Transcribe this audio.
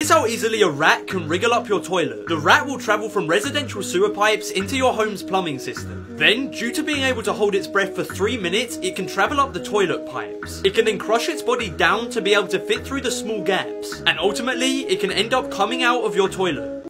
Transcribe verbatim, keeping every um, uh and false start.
Here's how easily a rat can wriggle up your toilet. The rat will travel from residential sewer pipes into your home's plumbing system. Then, due to being able to hold its breath for three minutes, it can travel up the toilet pipes. It can then crush its body down to be able to fit through the small gaps. And ultimately, it can end up coming out of your toilet.